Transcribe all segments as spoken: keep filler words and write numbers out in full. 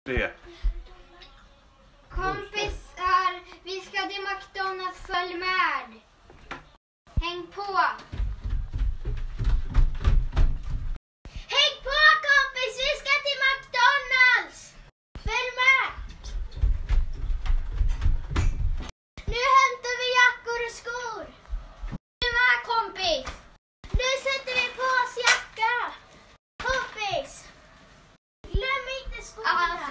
Det. Kompisar, vi ska till McDonalds, följ med. Häng på. Häng på kompis, vi ska till McDonalds. Följ med. Nu hämtar vi jackor och skor. Du med kompis. Nu sätter vi på oss jacka. Kompis. Glöm inte skorna.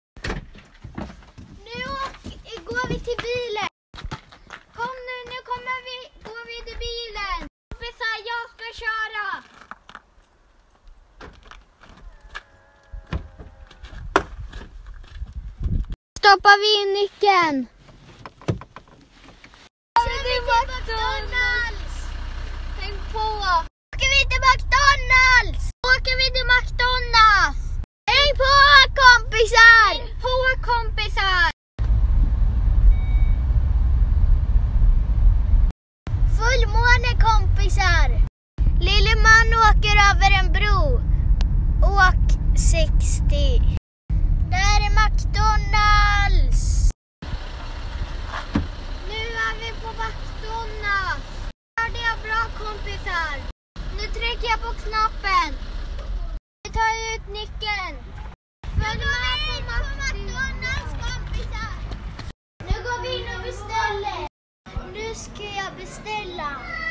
Nu åker, går vi till bilen. Kom nu, nu kommer vi, går vi till bilen. Kompisar, jag ska köra. Stoppar vi in nyckeln. Kör vi till McDonalds. Häng på. Åker vi till McDonalds. Åker vi till McDonalds. Häng på kompisar. Häng på kompisar. Fullmåne kompisar. Lille man åker över en bro. Åk sextio. Där är McDonalds. Nu är vi på McDonalds. Ja, det är bra kompisar. Nu trycker jag på knappen. Nu tar jag ut nyckeln. Följ med på McDonalds kompisar. Nu går vi in och beställer. Nu ska jag beställa.